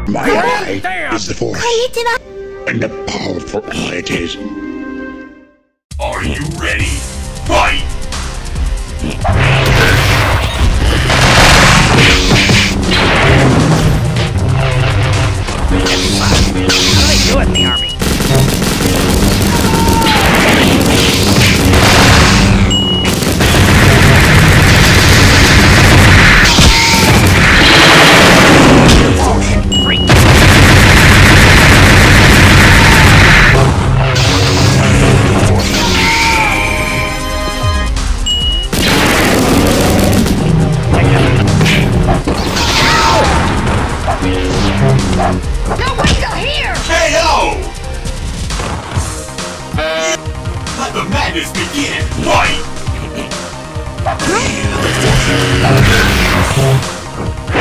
My eye is the force, こんにちは。 and a powerful eye it is. Are you ready? Fight! How do they do it in the army? Let the madness begin! Fight!